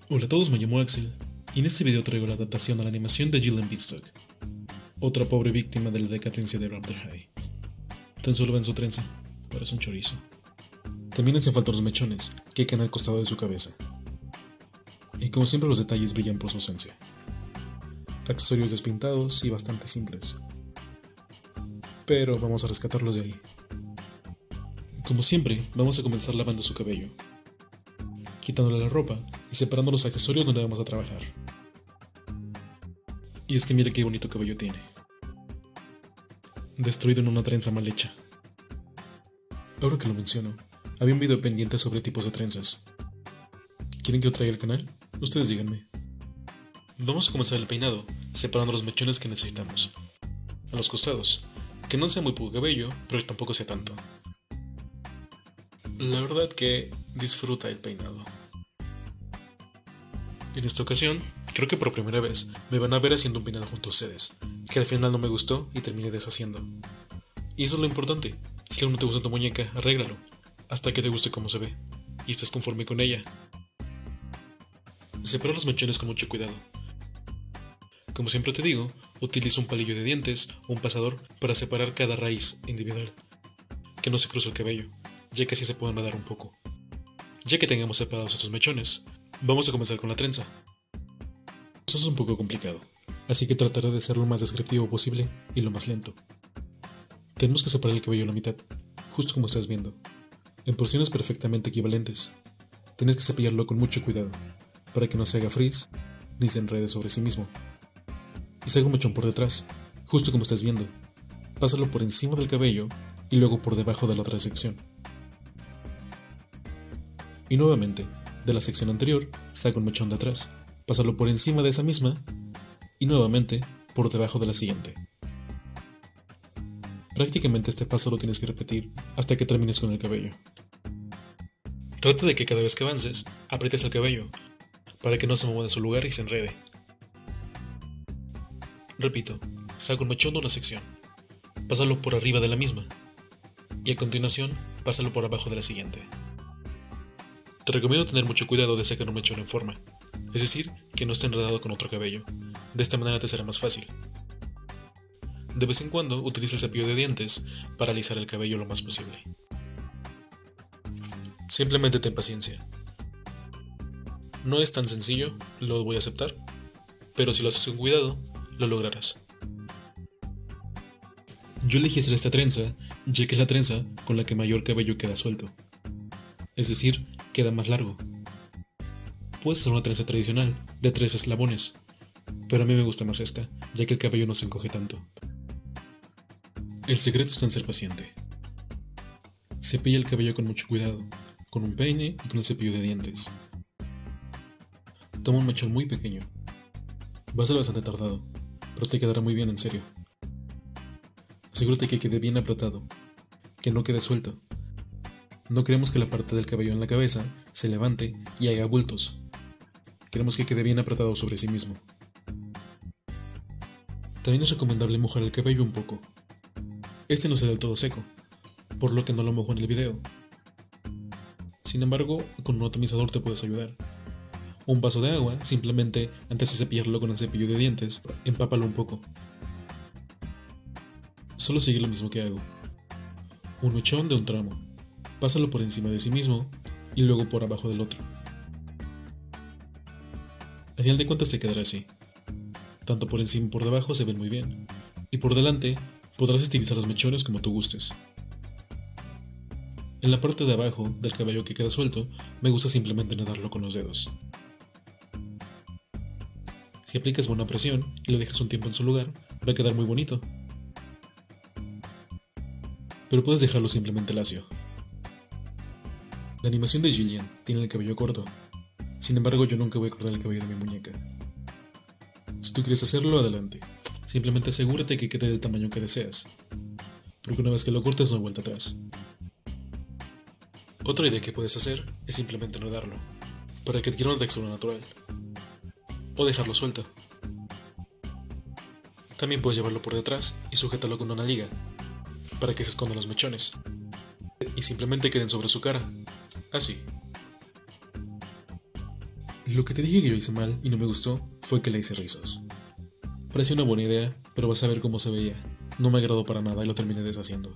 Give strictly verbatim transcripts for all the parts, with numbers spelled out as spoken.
Hola a todos, me llamo Axel, y en este video traigo la adaptación a la animación de Jill and Beanstalk, otra pobre víctima de la decadencia de Raptor High. Tan solo ven su trenza, parece un chorizo. También hacen falta los mechones, que caen al costado de su cabeza. Y como siempre los detalles brillan por su ausencia. Accesorios despintados y bastante simples. Pero vamos a rescatarlos de ahí. Como siempre, vamos a comenzar lavando su cabello, quitándole la ropa y separando los accesorios donde vamos a trabajar. Y es que mire qué bonito cabello tiene, destruido en una trenza mal hecha. Ahora que lo menciono, había un video pendiente sobre tipos de trenzas. ¿Quieren que lo traiga al canal? Ustedes díganme. Vamos a comenzar el peinado, separando los mechones que necesitamos. A los costados, que no sea muy poco cabello, pero tampoco sea tanto. La verdad que disfruta el peinado. En esta ocasión, creo que por primera vez me van a ver haciendo un peinado junto a ustedes, que al final no me gustó y terminé deshaciendo. Y eso es lo importante, si aún no te gusta tu muñeca, arréglalo, hasta que te guste cómo se ve, y estés conforme con ella. Separa los mechones con mucho cuidado. Como siempre te digo, utiliza un palillo de dientes o un pasador para separar cada raíz individual, que no se cruce el cabello, ya que así se puede enredar un poco. Ya que tengamos separados estos mechones, vamos a comenzar con la trenza. Eso es un poco complicado, así que trataré de ser lo más descriptivo posible y lo más lento. Tenemos que separar el cabello a la mitad, justo como estás viendo, en porciones perfectamente equivalentes. Tienes que cepillarlo con mucho cuidado, para que no se haga frizz ni se enrede sobre sí mismo. Y se haga un mechón por detrás, justo como estás viendo. Pásalo por encima del cabello y luego por debajo de la otra sección. Y nuevamente, de la sección anterior, saca un mechón de atrás, pásalo por encima de esa misma y nuevamente por debajo de la siguiente. Prácticamente este paso lo tienes que repetir hasta que termines con el cabello. Trata de que cada vez que avances, aprietes el cabello, para que no se mueva de su lugar y se enrede. Repito, saca un mechón de una sección, pásalo por arriba de la misma, y a continuación, pásalo por abajo de la siguiente. Te recomiendo tener mucho cuidado de sacar un mechón en forma, es decir, que no esté enredado con otro cabello, de esta manera te será más fácil. De vez en cuando utiliza el cepillo de dientes para alisar el cabello lo más posible. Simplemente ten paciencia. No es tan sencillo, lo voy a aceptar, pero si lo haces con cuidado, lo lograrás. Yo elegí hacer esta trenza, ya que es la trenza con la que mayor cabello queda suelto. Es decir, queda más largo. Puedes hacer una trenza tradicional, de tres eslabones, pero a mí me gusta más esta, ya que el cabello no se encoge tanto. El secreto está en ser paciente. Cepilla el cabello con mucho cuidado, con un peine y con el cepillo de dientes. Toma un mechón muy pequeño. Va a ser bastante tardado, pero te quedará muy bien en serio. Asegúrate que quede bien apretado, que no quede suelto. No queremos que la parte del cabello en la cabeza se levante y haga bultos. Queremos que quede bien apretado sobre sí mismo. También es recomendable mojar el cabello un poco. Este no será del todo seco, por lo que no lo mojo en el video. Sin embargo, con un atomizador te puedes ayudar. Un vaso de agua, simplemente antes de cepillarlo con el cepillo de dientes, empápalo un poco. Solo sigue lo mismo que hago. Un mechón de un tramo. Pásalo por encima de sí mismo y luego por abajo del otro. Al final de cuentas te quedará así. Tanto por encima y por debajo se ven muy bien. Y por delante podrás estilizar los mechones como tú gustes. En la parte de abajo del cabello que queda suelto, me gusta simplemente enredarlo con los dedos. Si aplicas buena presión y lo dejas un tiempo en su lugar, va a quedar muy bonito. Pero puedes dejarlo simplemente lacio. La animación de Jillian tiene el cabello corto. Sin embargo, yo nunca voy a cortar el cabello de mi muñeca. Si tú quieres hacerlo, adelante. Simplemente asegúrate que quede del tamaño que deseas, porque una vez que lo cortes no hay vuelta atrás. Otra idea que puedes hacer es simplemente enredarlo, para que adquiera una textura natural, o dejarlo suelto. También puedes llevarlo por detrás y sujetarlo con una liga, para que se escondan los mechones, y simplemente queden sobre su cara, así. Lo que te dije que yo hice mal y no me gustó fue que le hice rizos. Parecía una buena idea, pero vas a ver cómo se veía. No me agradó para nada y lo terminé deshaciendo.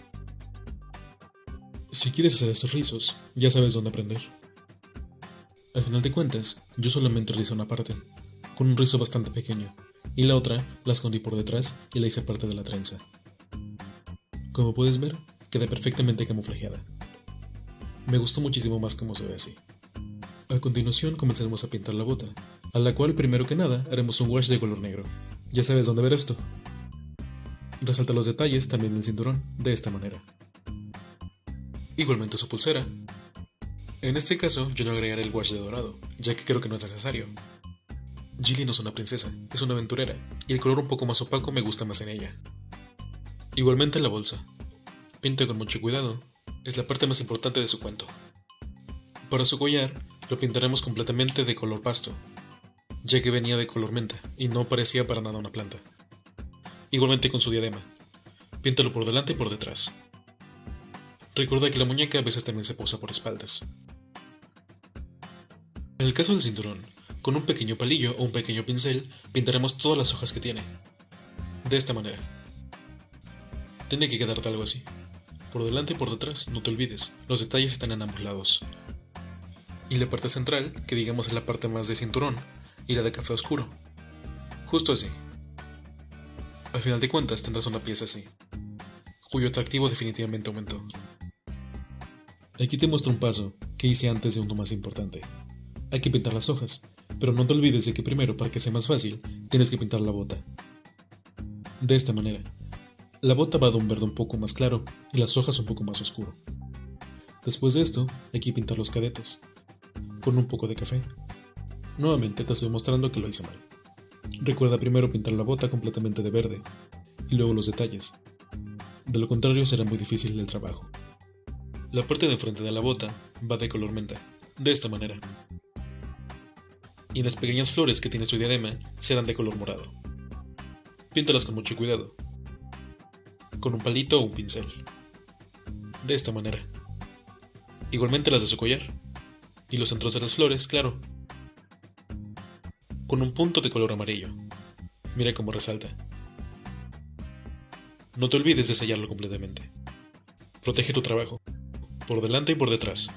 Si quieres hacer estos rizos, ya sabes dónde aprender. Al final de cuentas, yo solamente rizo una parte, con un rizo bastante pequeño, y la otra la escondí por detrás y la hice parte de la trenza. Como puedes ver, queda perfectamente camuflajeada. Me gustó muchísimo más cómo se ve así. A continuación comenzaremos a pintar la bota, a la cual primero que nada haremos un wash de color negro. Ya sabes dónde ver esto. Resalta los detalles también del cinturón, de esta manera. Igualmente su pulsera. En este caso yo no agregaré el wash de dorado, ya que creo que no es necesario. Gilly no es una princesa, es una aventurera, y el color un poco más opaco me gusta más en ella. Igualmente la bolsa. Pinta con mucho cuidado, es la parte más importante de su cuento. Para su collar, lo pintaremos completamente de color pasto, ya que venía de color menta y no parecía para nada una planta. Igualmente con su diadema, píntalo por delante y por detrás. Recuerda que la muñeca a veces también se posa por espaldas. En el caso del cinturón, con un pequeño palillo o un pequeño pincel pintaremos todas las hojas que tiene. De esta manera. Tiene que quedarte algo así. Por delante y por detrás, no te olvides, los detalles están en ambos lados. Y la parte central, que digamos es la parte más de cinturón, y la de café oscuro. Justo así. Al final de cuentas tendrás una pieza así, cuyo atractivo definitivamente aumentó. Aquí te muestro un paso que hice antes de uno más importante. Hay que pintar las hojas, pero no te olvides de que primero, para que sea más fácil, tienes que pintar la bota. De esta manera. La bota va de un verde un poco más claro y las hojas un poco más oscuro. Después de esto, hay que pintar los cadetes, con un poco de café. Nuevamente te estoy mostrando que lo hice mal. Recuerda primero pintar la bota completamente de verde, y luego los detalles. De lo contrario será muy difícil el trabajo. La parte de enfrente de la bota va de color menta, de esta manera. Y las pequeñas flores que tiene su diadema serán de color morado. Píntalas con mucho cuidado, con un palito o un pincel. De esta manera. Igualmente las de su collar. Y los centros de las flores, claro, con un punto de color amarillo. Mira cómo resalta. No te olvides de sellarlo completamente. Protege tu trabajo, por delante y por detrás.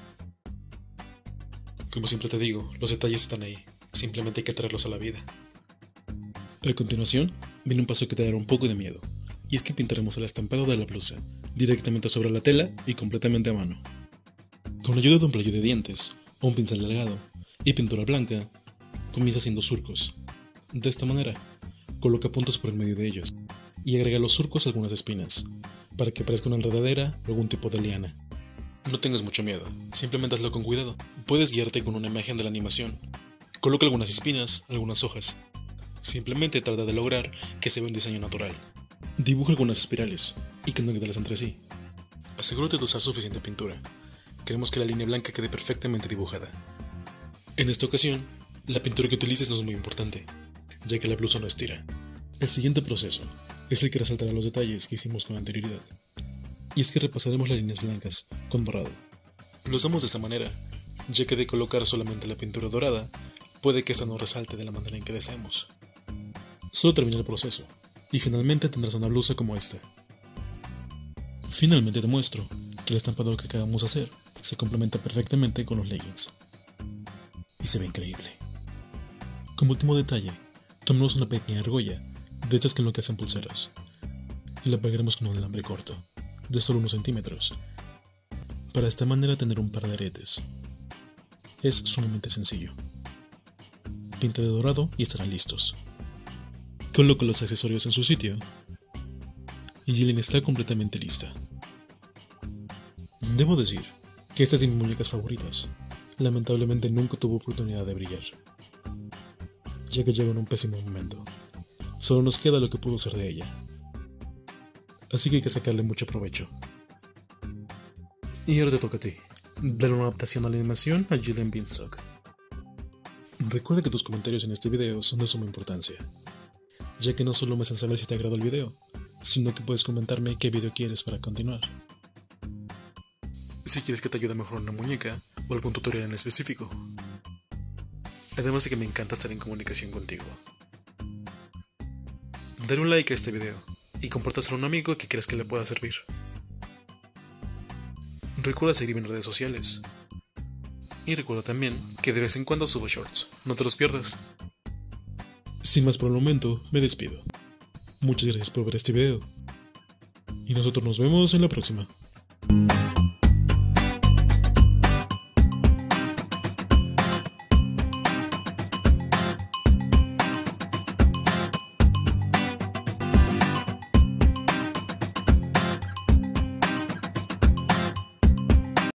Como siempre te digo, los detalles están ahí, simplemente hay que traerlos a la vida. A continuación, viene un paso que te dará un poco de miedo, y es que pintaremos el estampado de la blusa, directamente sobre la tela y completamente a mano. Con la ayuda de un palillo de dientes, o un pincel delgado, y pintura blanca, comienza haciendo surcos. De esta manera, coloca puntos por el medio de ellos, y agrega a los surcos algunas espinas, para que parezca una enredadera o algún tipo de liana. No tengas mucho miedo, simplemente hazlo con cuidado. Puedes guiarte con una imagen de la animación. Coloca algunas espinas, algunas hojas. Simplemente trata de lograr que se vea un diseño natural. Dibuja algunas espirales, y conéctalas entre sí. Asegúrate de usar suficiente pintura. Queremos que la línea blanca quede perfectamente dibujada. En esta ocasión, la pintura que utilices no es muy importante, ya que la blusa no estira. El siguiente proceso es el que resaltará los detalles que hicimos con anterioridad, y es que repasaremos las líneas blancas con dorado. Lo hacemos de esta manera, ya que de colocar solamente la pintura dorada, puede que esta no resalte de la manera en que deseamos. Solo termina el proceso, y finalmente tendrás una blusa como esta. Finalmente te muestro que el estampado que acabamos de hacer se complementa perfectamente con los leggings. Y se ve increíble. Como último detalle, tomamos una pequeña argolla, de estas que enloquecen pulseras, y la pegaremos con un alambre corto, de solo unos centímetros, para de esta manera tener un par de aretes. Es sumamente sencillo. Pinta de dorado y estarán listos. Coloco los accesorios en su sitio, y Gillian está completamente lista. Debo decir que esta es de mis muñecas favoritas. Lamentablemente nunca tuvo oportunidad de brillar, ya que llegó en un pésimo momento. Solo nos queda lo que pudo ser de ella, así que hay que sacarle mucho provecho. Y ahora te toca a ti, darle una adaptación a la animación a Gillian Beanstalk. Recuerda que tus comentarios en este video son de suma importancia, ya que no solo me hacen saber si te agradó el video, sino que puedes comentarme qué video quieres para continuar. Si quieres que te ayude a mejorar una muñeca o algún tutorial en específico. además de que me encanta estar en comunicación contigo. Dale un like a este video y compártaselo a un amigo que creas que le pueda servir. Recuerda seguirme en redes sociales. Y recuerda también que de vez en cuando subo shorts, no te los pierdas. Sin más por el momento, me despido. Muchas gracias por ver este video. Y nosotros nos vemos en la próxima.